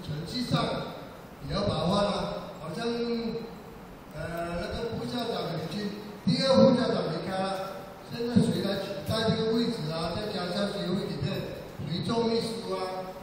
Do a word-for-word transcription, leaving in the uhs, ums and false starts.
成绩上也要把握了。好像呃那个副校长已经第二副校长离开了，现在谁来取代这个位置啊？再加上协会里面谁做秘书啊？